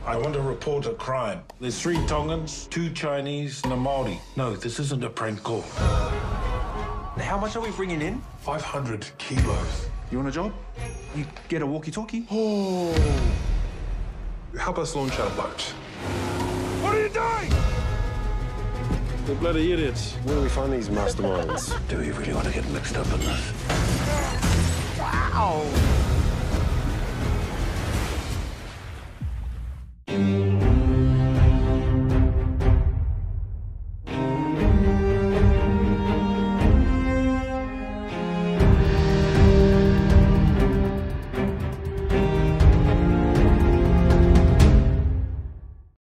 I want to report a crime. There's 3 Tongans, 2 Chinese, and a Maori. No, this isn't a prank call. How much are we bringing in? 500 kilos. You want a job? You get a walkie-talkie? Oh. Help us launch our boat. What are you doing? They're bloody idiots. Where do we find these masterminds? Do we really want to get mixed up in this? Wow!